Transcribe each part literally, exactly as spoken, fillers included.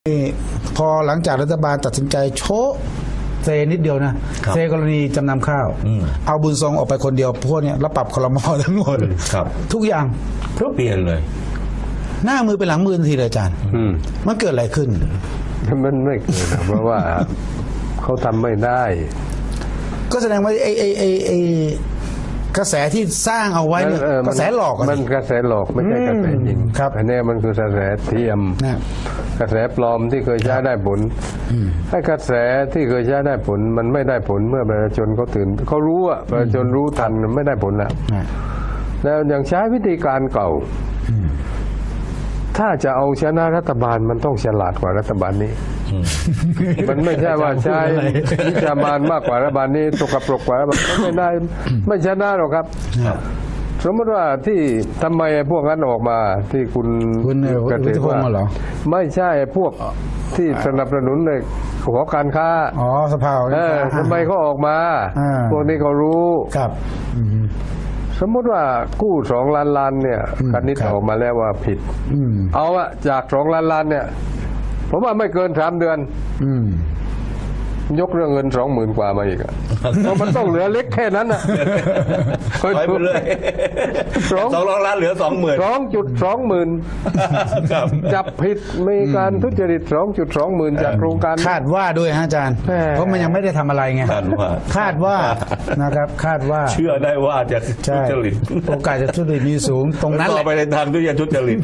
พอหลังจากรัฐบาลตัดสินใจโชะเซนิดเดียวนะเซกรณีจำนำข้าวเอาบุญทรงออกไปคนเดียวพวกนี้แล้วปรับครม.ทั้งหมดทุกอย่างเปลี่ยนเลยหน้ามือเป็นหลังมือทันทีเลยอาจารย์มันเกิดอะไรขึ้นมันไม่เกิดเพราะว่าเขาทำไม่ได้ก็แสดงว่าไอ้ไอ้ไอ้ไอ้กระแสที่สร้างเอาไว้เนี่ยกระแสหลอกมันกระแสหลอกไม่ใช่กระแสจริงครับอันนี้มันคือกระแสเทียมกระแสปลอมที่เคยใช้ได้ผลให้กระแสที่เคยใช้ได้ผลมันไม่ได้ผลเมื่อประชาชนเขาตื่นเขารู้อ่ะประชาชนรู้ทันไม่ได้ผลแล้วแล้วยังใช้วิธีการเก่าถ้าจะเอาชนะรัฐบาลมันต้องฉลาดกว่ารัฐบาลนี้มันไม่ใช่ว่าใช้วิชามานมากกว่ารัฐบาลนี้ตกกระปรกกว่ารัฐบาลไม่ได้ไม่ชนะหรอกครับสมมติว่าที่ทำไมพวกนั้นออกมาที่คุณกระติกว่าไม่ใช่พวกที่สนับสนุนเลยขอการค้าอ๋อสภาทำไมเขาออกมาพวกนี้เขารู้ครับสมมติว่ากู้สองล้านล้านเนี่ยกันนิดออกมาแล้วว่าผิดเอาอะจากสองล้านล้านเนี่ยผมว่าไม่เกินสามเดือนยกเรื่องเงินสองหมื่นกว่ามาอีกอะเพราะมันต้องเหลือเล็กแค่นั้นอะไปไปเลยสองสองล้านเหลือสองหมื่นสองจุดสองหมื่นจับผิดมีการทุจริตสองจุดสองหมื่นจากโครงการคาดว่าด้วยฮะอาจารย์เพราะมันยังไม่ได้ทำอะไรไงคาดว่าคาดว่านะครับคาดว่าเชื่อได้ว่าจะทุจริตโอกาสจะทุจริตมีสูงตรงนั้นต่อไปในทางที่จะทุจริต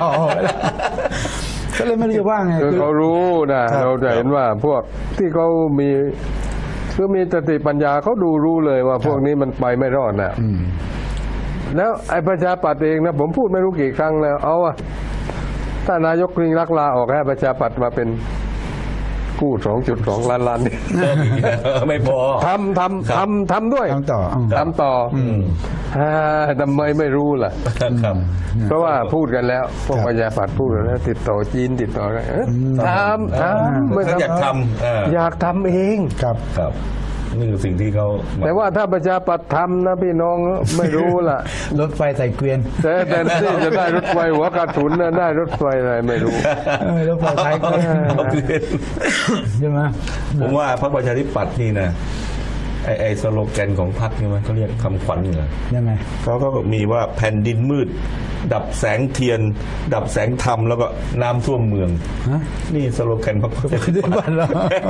ก็เลยไม่รู้จะว่าไงคือเขารู้นะเราจะเห็นว่าพวกที่เขามีคือมีสติปัญญาเขาดูรู้เลยว่าพวกนี้มันไปไม่รอดนะแล้วไอ้ประชาปัตย์เองนะผมพูดไม่รู้กี่ครั้งแล้วเอาอะถ้านายกยิ่งรักลาออกให้ประชาปัตย์มาเป็นกู้ สองจุดสอง ล้านล้านนี่ไม่พอทำทำทำทำด้วยทำต่อทำต่อทำไมไม่รู้ล่ะเพราะว่าพูดกันแล้วพวกประชาปัตย์พูดแล้วติดต่อจีนติดต่ออะไรทำทำไม่อยากทำอยากทำเองครับครับนี่คือสิ่งที่เขาแต่ว่าถ้าประชาปัตย์ทำนะพี่น้องไม่รู้ล่ะรถไฟใส่เกวียนแต่แต่ที่จะได้รถไฟหัวกระสุนนะได้รถไฟอะไรไม่รู้รถไฟใส่เกวียนใช่ไหมผมว่าพรรคประชาธิปัตย์นี่นะไอไอสโลแกนของพรรคนี่มันเขาเรียกคำขวัญเหรอยังไงเขาก็มีว่าแผ่นดินมืดดับแสงเทียนดับแสงธรรมแล้วก็น้ำท่วมเมืองนี่สโลแกนพรรคประชาธิปัตย์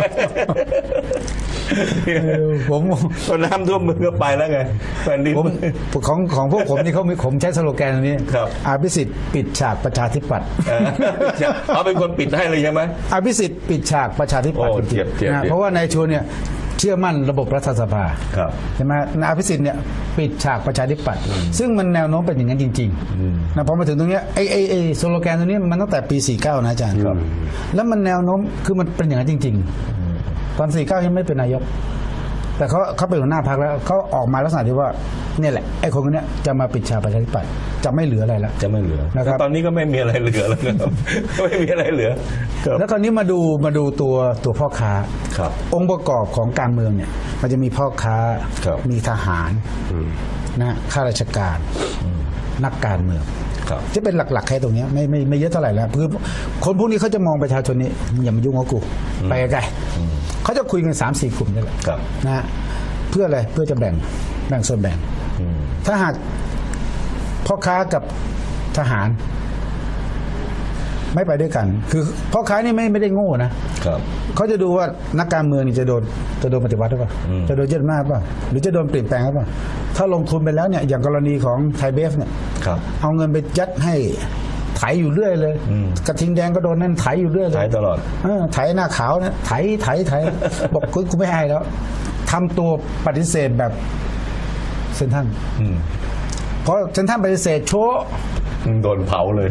ผมตอนน้ำท่วมเมืองก็ไปแล้วไงแผ่นดินของของพวกผมนี่เขาผมใช้สโลแกนนี้อภิสิทธิ์ปิดฉากประชาธิปัตย์เขาเป็นคนปิดให้เลยใช่ไหมอภิสิทธิ์ปิดฉากประชาธิปัตย์เพราะว่านายชวนเนี่ยเชื่อมั่นระบบรัฐสภาใช่ไหมนายอภิสิทธิ์เนี่ยปิดฉากประชาธิปัตย์ซึ่งมันแนวโน้มเป็นอย่างนั้นจริงๆนะพอมาถึงตรงนี้ไอ้ไอ้ไอ้สโลแกนตัวนี้มันตั้งแต่ปีสี่สิบเก้านะอาจารย์แล้วมันแนวโน้มคือมันเป็นอย่างนั้นจริงๆตอนสี่สิบเก้ายังไม่เป็นนายกแต่เขาเขาเป็นหัวหน้าพรรคแล้วเขาออกมาลักษณะที่ว่าเนี่ยแหละไอ้คนคนนี้จะมาปิดฉากประชาธิปัตย์จะไม่เหลืออะไรแล้วจะไม่เหลือนะครับตอนนี้ก็ไม่มีอะไรเหลือแล้วครับไม่มีอะไรเหลือแล้วคราวนี้มาดูมาดูตัวตัวพ่อค้าองค์ประกอบของการเมืองเนี่ยมันจะมีพ่อค้ามีทหารนะข้าราชการนักการเมืองจะเป็นหลักๆแค่ตรงนี้ไม่ไม่ไม่เยอะเท่าไหร่แล้วคือคนพวกนี้เขาจะมองประชาชนนี้อย่ามายุ่งกับกูไปไกลเขาจะคุยกันสามสี่กลุ่มนี่แหละนะเพื่ออะไรเพื่อจะแบ่งแบ่งส่วนแบ่งถ้าหากพ่อค้ากับทหารไม่ไปด้วยกันคือพ่อค้านี่ไม่ไม่ได้โง่นะเขาจะดูว่านักการเมืองนี่จะโดนจะโดนปฏิวัติหรือเปล่าจะโดนยึดอำนาจหรือเปล่าหรือจะโดนเปลี่ยนแปลงหรือเปล่าถ้าลงทุนไปแล้วเนี่ยอย่างกรณีของไทยเบฟเนี่ยเอาเงินไปยัดให้ไถอยู่เรื่อยเลยกระทิงแดงก็โดนนั่นไถอยู่เรื่อยเลยไถตลอดไถหน้าขาวนะไถไถไถบอกกูไม่ให้แล้วทำตัวปฏิเสธแบบเซนทันเพราะเซนทันปฏิเสธโชว์โดนเผาเลย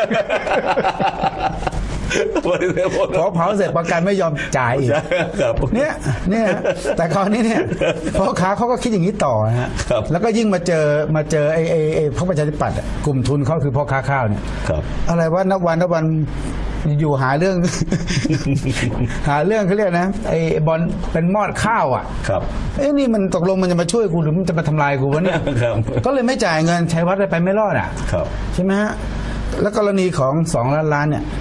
พอเผาเสร็จประกันไม่ยอมจ่ายอีกเนี่ยเนี่ยแต่คราวนี้เนี่ยพ่อค้าเขาก็คิดอย่างนี้ต่อนะฮะแล้วก็ยิ่งมาเจอมาเจอไอ้ไอ้ไอ้พรรคประชาธิปัตย์กลุ่มทุนเขาคือพ่อค้าข้าวเนี่ยอะไรว่านับวันนับวันอยู่หาเรื่องหาเรื่องเขาเรียกนะไอ้บอลเป็นมอดข้าวอ่ะเอ้นี่มันตกลงมันจะมาช่วยกูหรือมันจะมาทำลายกูวะเนี่ยก็เลยไม่จ่ายเงินใช้วัดไปไม่รอดอ่ะใช่ไหมฮะแล้วกรณีของสองล้านล้านเนี่ยพ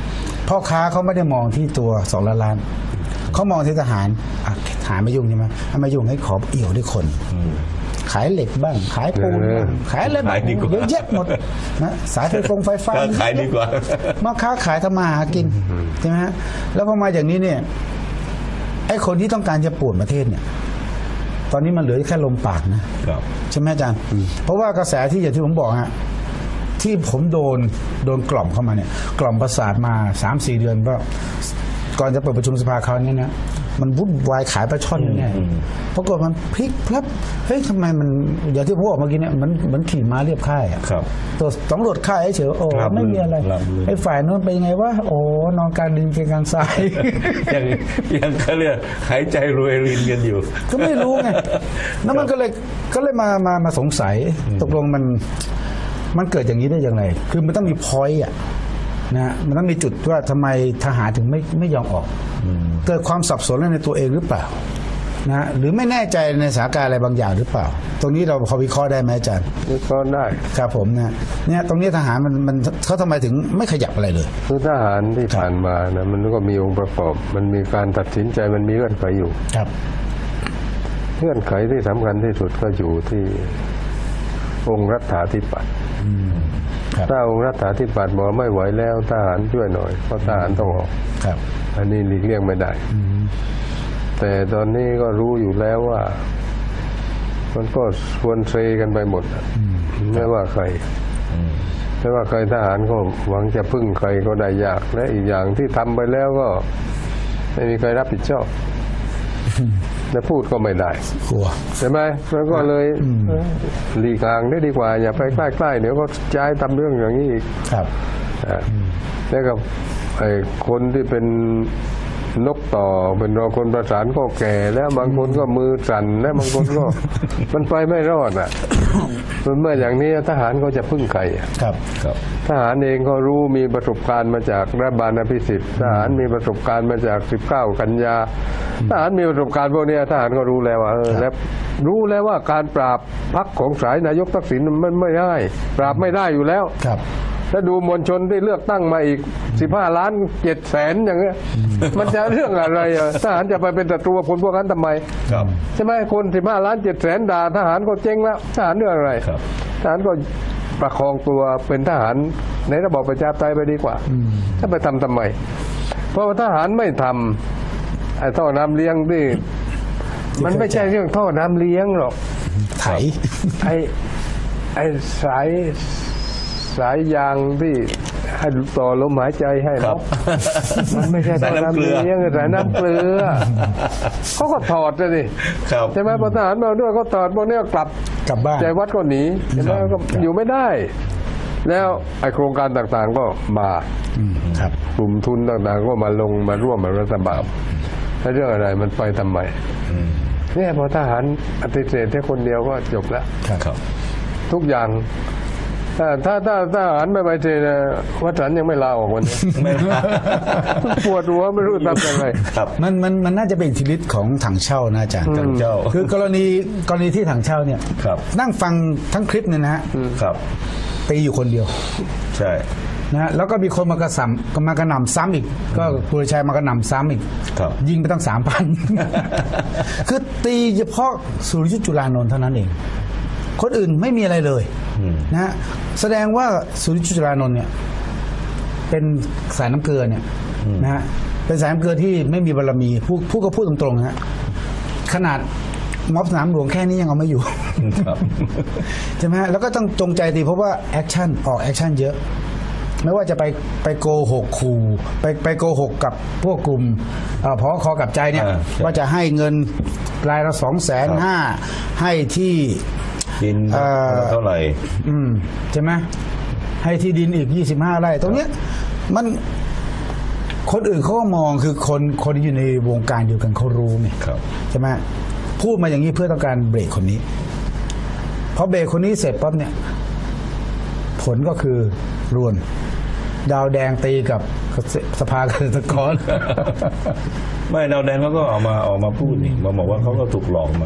พ่อค้าเขาไม่ได้มองที่ตัวสองล้านล้านเขามองที่ทหารอ่ะทหารไม่ยุ่งใช่ไหมถ้าไม่ยุ่งให้ขอเอี่ยวด้วยคนขายเหล็กบ้างขายปูนบ้างขายอะไรบ้างเยอะแยะหมดนะสายไฟฟงไฟฟ้าขายดีกว่ามาค้าขายทำมาหากินใช่ไหมฮะแล้วพอมาอย่างนี้เนี่ยไอ้คนที่ต้องการจะป่วนประเทศเนี่ยตอนนี้มันเหลือแค่ลมปากนะใช่ไหมอาจารย์เพราะว่ากระแสที่อย่างที่ผมบอกฮะที่ผมโดนโดนกล่อมเข้ามาเนี่ยกล่อมประสาทมาสามสี่เดือนก็ก่อนจะเปิดประชุมสภาคราวนี้นะมันวุ่นวายขายปลาช่อนเนี่ยปรากฏมันพลิกพลับเฮ้ยทำไมมันอย่างที่ผมบอกเมื่อกี้เนี่ยมันเหมือนขี่ม้าเรียบค่ายอ่ะตัวตำรวจค่ายเฉยโอ้ไม่มีอะไรไอ้ฝ่ายนู้นเป็นยังไงวะโอ้นอนกลางดินเคียงกลางทรายยังยังเขาเรียกหายใจรวยรินกันอยู่ก็ไม่รู้ไงแล้วมันก็เลยก็เลยมามามาสงสัยตกลงมันมันเกิดอย่างนี้ได้อย่างไรคือมันต้องมีพอยต์อ่ะนะมันต้องมีจุดว่าทำไมทหารถึงไม่ไม่ยอมออกเกิดความสับสนในตัวเองหรือเปล่านะหรือไม่แน่ใจในสถานการณ์อะไรบางอย่างหรือเปล่าตรงนี้เราพอวิเคราะห์ได้ไหมอาจารย์วิเคราะห์ได้ครับผมนะเนี่ยตรงนี้ทหารมันมันเขาทำไมถึงไม่ขยับอะไรเลยคือทหารที่ผ่านมานะมันก็มีองค์ประกอบมันมีการตัดสินใจมันมีเงื่อนไขอยู่ครับเงื่อนไขที่สำคัญที่สุดก็อยู่ที่องค์รัฐาธิปัตย์ถ้าองค์รัฐาธิปัตย์บอกไม่ไหวแล้วทหารช่วยหน่อยเพราะทหารต้องออกอันนี้หลีกเลี่ยงไม่ได้แต่ตอนนี้ก็รู้อยู่แล้วว่ามันก็ชวนเซกันไปหมดไม่ว่าใครไม่ว่าใครทหารก็หวังจะพึ่งใครก็ได้ยากและอีกอย่างที่ทำไปแล้วก็ไม่มีใครรับผิดชอบจะพูดก็ไม่ได้กลัวใช่ไหมแล้วก็เลยหลีกห่างได้ดีกว่าอย่าไปใกล้ๆเดี๋ยวก็ย้ายทำเรื่องอย่างนี้อีกครับแล้วกับไอ้คนที่เป็นนกต่อเป็นรอคนประสานก็แก่แล้วบางคนก็มือสั่นแล้วบางคนก็มันไปไม่รอดอ่ะมันเมื่ออย่างนี้ทหารก็จะพึ่งใครครับครับทหารเองก็รู้มีประสบการณ์มาจากรัฐบาลอภิสิทธิ์ทหารมีประสบการณ์มาจากสิบเก้ากันยาทหารมีประสบการณ์พวกนี้ทหารก็รู้แล้วว่าเออแล้วรู้แล้วว่าการปราบพรรคของสายนายกทักษิณมันไม่ได้ปราบไม่ได้อยู่แล้วครับถ้าดูมวลชนที่เลือกตั้งมาอีกสิบห้าล้านเจ็ดแสนอย่างเงี้ยมันจะเรื่องอะไรอ่ะทหารจะไปเป็นศัตรูกับคนพวกนั้นทำไมใช่ไหมคนสิบห้าล้านเจ็ดแสนด่าทหารก็เจ๊งแล้วทหารเรื่องอะไรทหารก็ประคองตัวเป็นทหารในระบอบประชาธิปไตยไปดีกว่าถ้าไปทำทำไมเพราะว่าทหารไม่ทำไอ้ท่อน้ำเลี้ยงที่มันไม่ใช่เรื่องท่อน้ำเลี้ยงหรอกไถไอ้ไอ้สายสายยางที่ให้ต่อลมหายใจให้เรามันไม่ใช่สายน้ำเกลือสายน้ำเกลือเขาก็ถอดเลยใช่ไหมพอทหารมาด้วยเขาถอดพวกนี้กลับกลับบ้านใจวัดก็หนีแล้วก็อยู่ไม่ได้แล้วไอโครงการต่างๆก็มาครับกลุ่มทุนต่างๆก็มาลงมาร่วมกับรัฐบาลถ้าเรื่องอะไรมันไปทำไมเนี่ยพอทหารปฏิเสธแค่คนเดียวก็จบแล้วทุกอย่างถ้าถ้าถ้าทหารไม่ไปเทนะวัดสันยังไม่ลาออกวันนี้ปวดหัวไม่รู้ทำยังไงมันมันมันน่าจะเป็นอิทธิฤทธิ์ของถังเช่านะอาจารย์ถังเช่าคือกรณีกรณีที่ถังเช่าเนี่ยนั่งฟังทั้งคลิปเนี่ยนะฮะตีอยู่คนเดียวใช่นะแล้วก็มีคนมากระสำมากระหน่ำซ้ำอีกก็ผู้ชายมากระหน่ำซ้ำอีกยิงไปตั้งสามพันคือตีเฉพาะสุริยุทธจุลานนท์เท่านั้นเองคนอื่นไม่มีอะไรเลยนะฮะแสดงว่าสุริยุทธจุลานนท์เนี่ยเป็นสายน้ำเกลือเนี่ยนะฮะเป็นสายน้ำเกลือที่ไม่มีบารมีผู้ผู้ก็พูดตรงๆนะฮะขนาดม็อบสนามหลวงแค่นี้ยังเอาไม่อยู่ใช่ไหมฮะแล้วก็ต้องจงใจตีเพราะว่าแอคชั่นออกแอคชั่นเยอะไม่ว่าจะไปไปโกหกขู่ไปไปโกหกกับพวกกลุ่มพอคอกับใจเนี่ยว่าจะให้เงินรายละสองแสนห้าให้ที่ดินเท่าไหร่อืมใช่ไหมให้ที่ดินอีกยี่สิบห้าไร่ตรงเนี้ยมันคนอื่นเขาก็มองคือคนคนที่อยู่ในวงการเดียวกันเขารู้ไงใช่ไหมพูดมาอย่างนี้เพื่อต้องการเบรกคนนี้พอเบรกคนนี้เสร็จปั๊บเนี่ยผลก็คือรวนดาวแดงตีกับสภาเกษตรกรไม่ดาวแดงเขาก็ออกมาออกมาพูดนี่มาบอกว่าเขาก็ถูกหลอกมา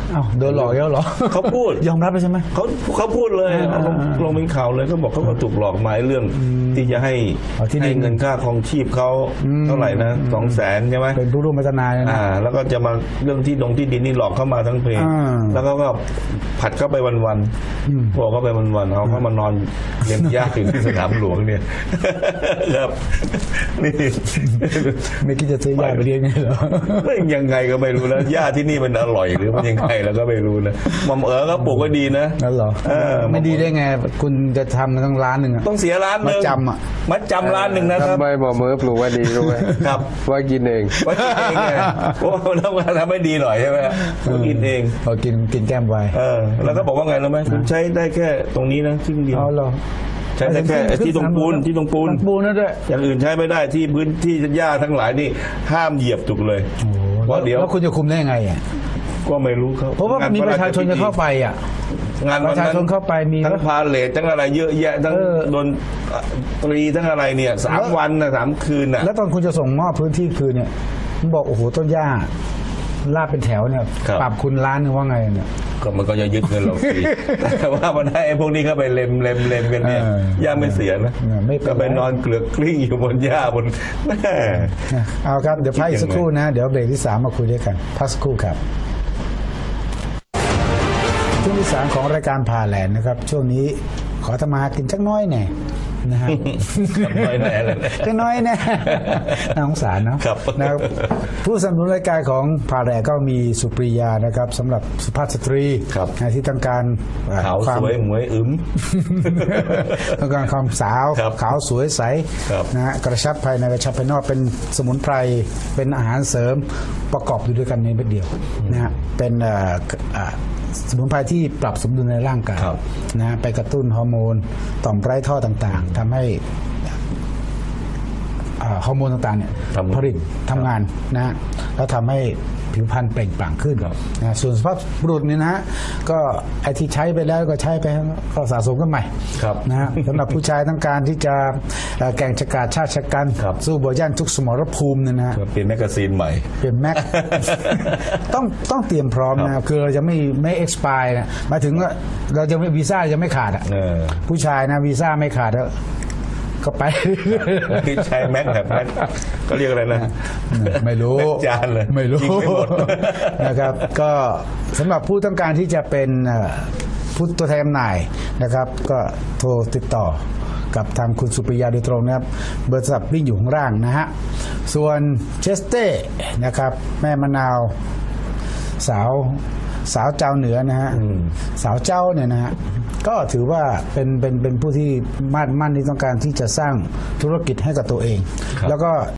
อ้าวโดนหลอกแล้วเหรอเขาพูดยอมรับไปใช่ไหมเขาเขาพูดเลยเอาลงลงเป็นข่าวเลยเขาบอกเขาก็ถูกหลอกมาเรื่องที่จะให้เอาที่ดินให้เงินค่าครองชีพเขาเท่าไหร่นะสองแสนใช่ไหมเป็นผู้ร่วมพัฒนานะอ่า แล้วก็จะมาเรื่องที่ดงที่ดินนี่หลอกเข้ามาทั้งเพลงอ่าแล้วก็ก็ผัดเข้าไปวันๆบอกเข้าไปวันๆเอาเขามานอนเลี้ยงยาอยู่ที่สนามหลวงเนี่ยครับนี่ไม่คิดจะซื้อยาไปเลี้ยงไงเหรอยังไงก็ไม่รู้นะหญ้าที่นี่มันอร่อยหรือมันยังไงแล้วก็ไม่รู้นะหมอมเอ๋อก็ปลูกก็ดีนะนั่นเหรอเออไม่ดีได้ไง คุณจะทำตั้งล้านหนึ่งอะต้องเสียร้านหนึ่งมัดจำอะมัดจำร้านหนึ่งนะครับทำไมบอกมือปลูกไว้ดีรู้ไหมครับไว่ากินเองไว้กินเองไงเพราะว่ามันต้องการทำให้ดีหน่อยใช่ไหมไว้กินเองพอกินกินแก้มไวเออแล้วก็บอกว่าไงรู้ไหมคุณใช้ได้แค่ตรงนี้นะครึ่งเดียวเอาเหรอใช้ได้แค่ไอ้ที่ตรงปูนที่ตรงปูนตรงปูนนั่นด้วยอย่างอื่นใช้ไม่ได้ที่พื้นที่หญ้าทั้งหลายนี่ห้ามเหยียบถูกเลยเพราะเดี๋ยวแล้วคุณจะคุมได้ยังไงอ่ะก็ไม่รู้เขาเพราะว่ามีประชาชนจะเข้าไปอ่ะงานปวันระชานั้นชนเข้าไปมีทั้งพาเลททั้งอะไรเยอะแยะทั้งเออดนตรีทั้งอะไรเนี่ยสามวันนะสามคืนน่ะแล้วตอนคุณจะส่งมอบพื้นที่คืนเนี่ยผมบอกโอ้โหต้นหญ้าลาดเป็นแถวเนี่ยครับปรับคุณล้านหนึงว่าไงเนี่ยก็มันก็จะยึดเงินเราฟรี แต่ว่ามันให้ไอ้พวกนี้เข้าไปเล็มเล็มเล็มกันเนี่ยเออย่าไม่เสียนะเออไม่เป็นไรก็ไปนอนเกลือกกลิ้งอยู่บนหญ้าบนแม่เอาครับเดี๋ยวพักอีกสักคิดยังไงครู่นะเดี๋ยวเบรกที่สามมาคุยด้วยกันพักสักครู่ครับช่วงที่สามของรายการพาแลนด์นะครับ ช่วงนี้ขอทำมาหากินสักน้อยแน่นะฮะน้อยแน่เลยก็น้อยแน่ น่าสงสารเนาะครับนะครับผู้สนับสนุนรายการของพาแลนด์ก็มีสุปริยานะครับสำหรับสุภาพสตรีครับนะที่ต้องการขาวควมสวยหมวยอึมต้องการความสาวครับขาวสวยใสครับนะฮะกระชับภายในกระชับภายนอกเป็นสมุนไพรเป็นอาหารเสริมประกอบอยู่ด้วยกันในเม็ดเดียวนะฮะเป็นเอ่อเอ่อสมุนไพรที่ปรับสมดุลในร่างกายครับนะฮะไปกระตุ้นฮอร์โมนต่อมไร้ท่อต่างๆทำให้อ่าฮอร์โมนต่างๆเนี่ยทำผลิตทำงานนะฮะแล้วทำให้ผิวพรรณเปล่งปลั่งขึ้นครับนะส่วนสุภาพบุรุษเนี่ยนะฮะก็ไอที่ใช้ไปแล้วก็ใช้ไปก็สะสมกันใหม่ครับนะฮะสำหรับผู้ชายต้องการที่จะเอ่อแก่งชะกาจชาติชะกันครับสู้บอย่านทุกสมรภูมิเนี่ยนะฮะเป็นแมกกาซีนใหม่เป็นแม็ก ต้องต้องเตรียมพร้อมนะคือเราจะไม่ไม่ expire นะหมายถึงว่าเราจะไม่วีซ่าจะไม่ขาดอ่ะเออผู้ชายนะวีซ่าไม่ขาดแล้วก็ไปที่ใช้แม็กแบบแม็กก็เรียกอะไรนะไม่รู้แม็กจานเลยไม่รู้ยิงไม่หมดนะครับ ก็สำหรับผู้ต้องการที่จะเป็นเอ่อผู้ตัวแทนจำหน่ายนะครับ ก็โทรติดต่อกับทางคุณสุปริยาโดยตรงนะครับเบอร์โทรศัพท์วิ่งอยู่ข้างล่างนะฮะส่วนเชสเต้นะครับ แม่มะนาวสาวสาวเจ้าเหนือนะฮะสาวเจ้าเนี่ยนะฮะก็ถือว่าเป็นเป็นเป็นผู้ที่มั่นมั่นที่ต้องการที่จะสร้างธุรกิจให้กับตัวเอง แล้วก็